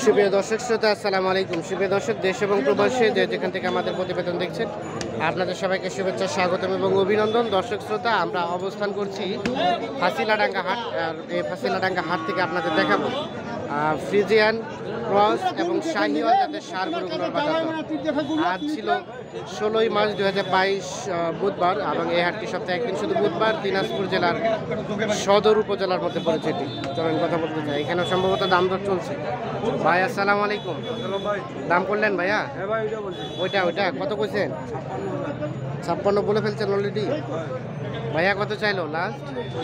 সুপ্রিয় দর্শক শ্রোতা আসসালামু আলাইকুম। সুপ্রিয় দর্শক, দেশ এবং প্রবাসী যে যেখান থেকে আমাদের প্রতিবেদন দেখছেন, আপনাদের সবাইকে শুভেচ্ছা, স্বাগতম এবং অভিনন্দন। দর্শক শ্রোতা, আমরা অবস্থান করছি ফাঁসিলাডাঙ্গা হাট। আর এই ফাঁসিলাডাঙ্গা হাট থেকে আপনাদের দেখাবো ফ্রিজিয়ান, ক্রস এবং শাহিওয়াল জাতের সার গরুগুলোর বাজার দর। আজ ছিল 16ই মার্চ 2022 বুধবার, এবং এই হাটটি সপ্তাহে একদিন শুধু বুধবার দিনাজপুর জেলার সদর উপজেলার মধ্যে পড়েছে এটি। চলেন কথা বলতে চাই, এখানে সম্ভবত দাম দর চলছে। ভাই আসসালামু আলাইকুম। দাম করলেন ভাইয়া? ওইটা কত কইছেন? 56 বলে ফেলছেন অলরেডি। ভাইয়া কত চাইলো লাস্ট?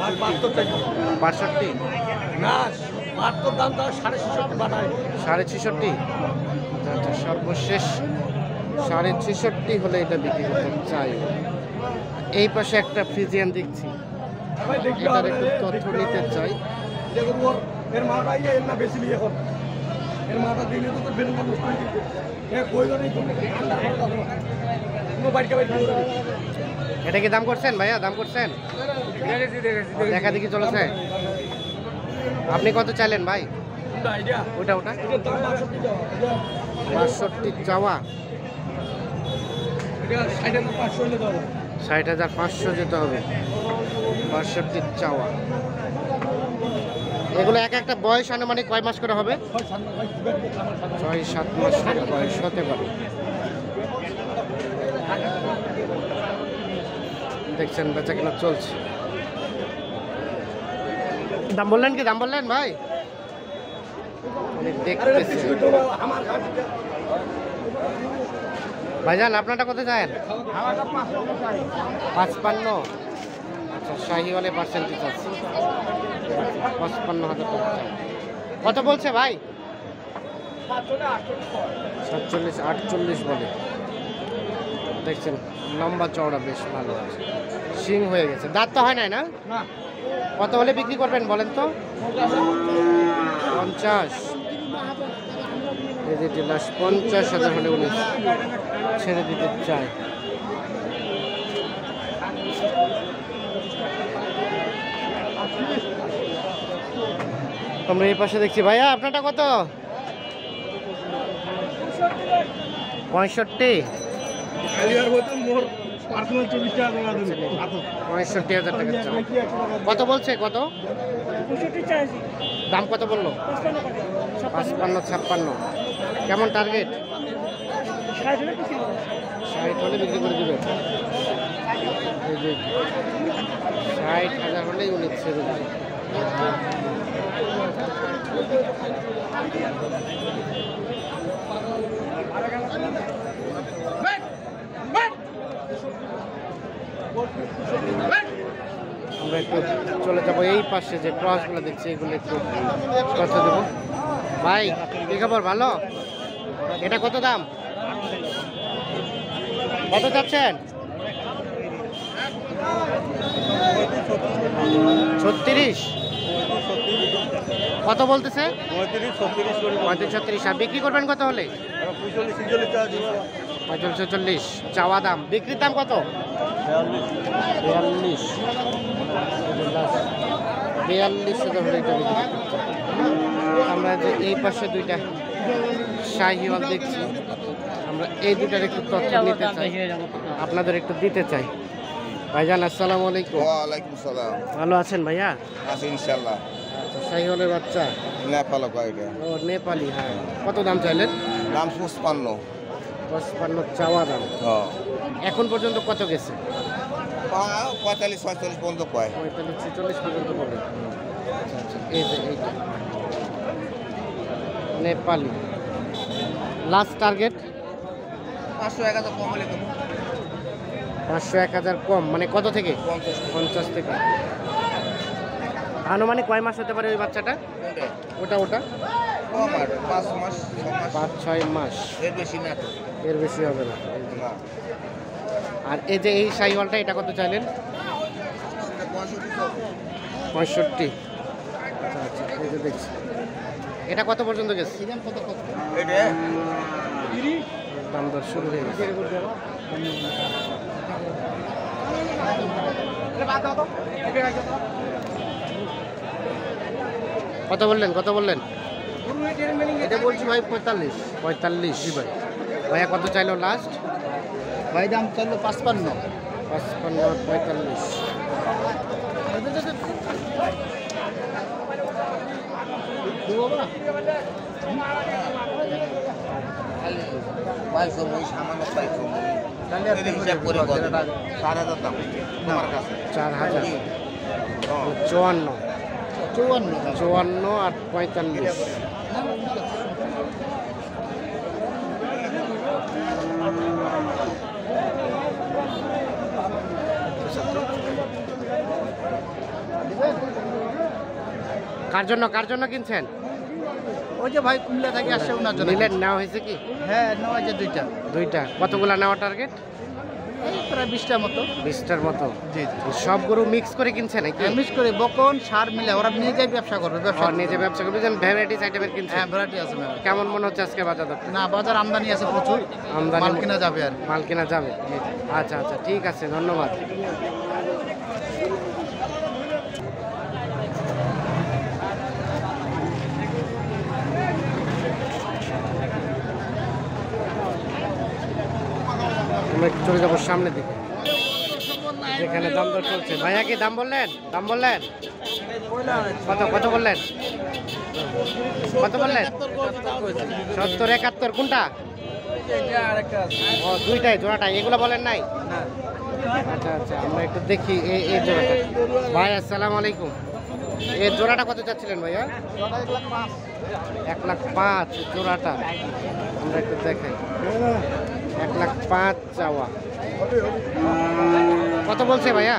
62। সাড়ে 66। আচ্ছা, সর্বশেষ 66.5 হলে এটা বিক্রি করতে চাই। এই পাশে একটা ফ্রিজিয়ান দেখছি, এটার একটু তথ্য নিতে চাই। এটা কি দাম করছেন ভাইয়া? দাম করছেন? দেখা দেখি চলেছে। আপনি কত চাইলেন ভাই? ওটা 62 চাওয়া। 60,500 যেতে হবে। 62 চাওয়া। এগুলো এক একটা বয়স আনুমানিক কয় মাস করে হবে? 6-7 মাস করে বয়স হতে পারে। দেখছেন বেচা কিনা চলছে। দাম বললেন কি? দাম বললেন ভাই? দেখতেছি ভাইজান, আপনারটা কত চান? 55। আচ্ছা, শাহিওয়ালে পার্সেন্টেজ আছে 55,000 টাকা। কত বলছে ভাই? 47-48 বলে। দেখছেন লম্বা চওড়া বেশ ভালো আছে, শিং হয়ে গেছে, দাঁত তো হয় নাই না? কত হলে বিক্রি করবেন বলেন তো? 50। এই যে 50,000 হলে উনি ছেড়ে দিতে চায়। আমরা এই পাশে দেখছি। ভাইয়া আপনারটা কত? 65। 65,000 টাকা। কত বলছে? কত দাম? কত বললো? 55-56। কেমন টার্গেট? 60 হলে বিক্রি করে দেবে। 60,000 হলেই উনি ছেড়ে দেবে। আমরা একটু চলে যাবো এই পাশে যে ক্রসগুলো দেখছি, এগুলো একটু কথা দেবো। ভাই কি খবর? ভালো? এটা কত দাম? কত চাচ্ছেন? 36। কত বলতেছে? 35-36। আর বিক্রি করবেন কত হলে? 45-46 চাওয়া দাম। বিক্রির দাম কত? 42। 42,000 হলে এটা বিক্রি করতে। আমরা যে এই পাশে দুইটা শাহিওয়াল দেখছি, আমরা এই দুটার একটু তথ্য নিতে চাই, আপনাদের একটু দিতে চাই। ভাইজান আসসালামু আলাইকুম। ওয়ালাইকুম সালাম। ভালো আছেন ভাইয়া? আছি ইনশাআল্লাহ। আচ্ছা, শাহিওয়ালের বাচ্চা নেপাল কয়টা? ও নেপালি। হ্যাঁ, কত দাম চাইলেন? দাম 55। 55 চাওয়া দাম। এখন পর্যন্ত কত গেছে? 45-46 পর্যন্ত কয়। 45-46 পর্যন্ত বলে। আচ্ছা আচ্ছা, এই যে এইটা নেপালি। লাস্ট টার্গেট 500-1000 কম হলে দেবো। 500-1000 কম মানে কত থেকে? 50 থেকে। আনুমানিক কয় মাস হতে পারে ওই বাচ্চাটা? ওটা কম আর 5 মাস 5-6 মাস। এর বেশি না তো। এর বেশি হবে না। আর এই যে এই শাহিওয়ালটা, এটা কত চাইলেন? 65। আচ্ছা, এই যে দেখছি এটা কত পর্যন্ত গেছে? দাম দর শুরু হয়ে গেছে। কত বললেন? এটা বলছি ভাই 45। 45। জি ভাই। ভাইয়া কত চাইলো লাস্ট? ভাই দাম চাইলো 55। 55 45। পাইছো মুই সামান্য পাইছো তাহলে আর হিসাব করে বল 4000 দাম তোমার কাছে 4000 হ্যাঁ। 54 54। 54 আর 45। কার জন্য কিনছেন? ওই যে ভাই কুমিল্লা থেকে আসছে ওনার জন্য। নিলেন, নেওয়া হয়েছে কি? হ্যাঁ নেওয়া যে দুইটা। কতগুলা নেওয়া টার্গেট? এই প্রায় 20টার মতো। 20টার মতো। জি সব গরু মিক্স করে কিনছে নাকি? মিক্স করে বকন সার মিলে ওরা নিজেই ব্যবসা করবে। নিজে ব্যবসা করবে, ভ্যারাইটিস আইটেমের কিনছে। হ্যাঁ ভ্যারাইটি আছে ম্যাম। কেমন মনে হচ্ছে আজকে বাজার দর? না বাজার আমদানি আছে প্রচুর, আমদানি মাল কিনা যাবে আর। মাল কেনা যাবে। আচ্ছা আচ্ছা ঠিক আছে, ধন্যবাদ। আমরা একটু চলে যাবো সামনের দিকে, যেখানে দাম দর চলছে। ভাইয়া কি দাম বললেন? কত বললেন? 70 71 কোনটা? ও দুইটাই, জোড়াটাই, এগুলো বলেন নাই? আচ্ছা আচ্ছা, আমরা একটু দেখি এই জোড়াটা। ভাই আসসালামু আলাইকুম, এই জোড়াটা কত চাচ্ছিলেন ভাইয়া? 1,05,000 জোড়াটা। আমরা একটু দেখাই, 1,05,000 চাওয়া। কত বলছে ভাইয়া?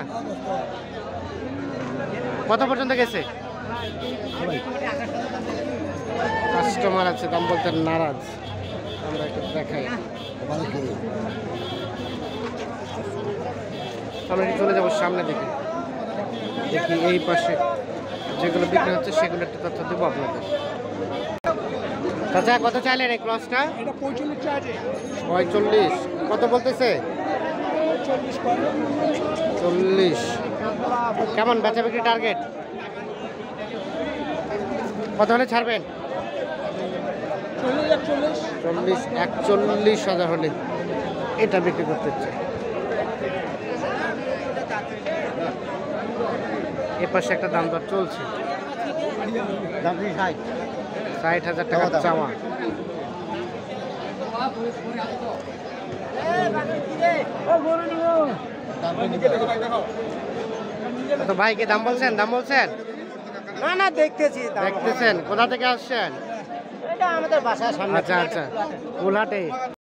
কত পর্যন্ত গেছে? কাস্টমার আছে, দাম বলতে নারাজ। আমরা একটু দেখাই, আমরা একটু চলে যাবো সামনে দিকে, দেখি এই পাশে যেগুলো বিক্রি হচ্ছে সেগুলো একটু তথ্য দেবো আপনাদের। চাচা কত চাইলেন এই ক্রসটা? 45। কত বলতেছে? 40। কেমন বেচা বিক্রি টার্গেট? কত হলে ছাড়বেন? 41,000 হলে এটা বিক্রি করতে চাই। এ পাশে একটা দাম দর চলছে, 60,000 টাকা চাওয়া। তো ভাইকে দাম বলছেন? না দেখতেছেন? কোথা থেকে আসছেন? এটা আমাদের বাসার সামনে। আচ্ছা আচ্ছা, ফুলহাটে।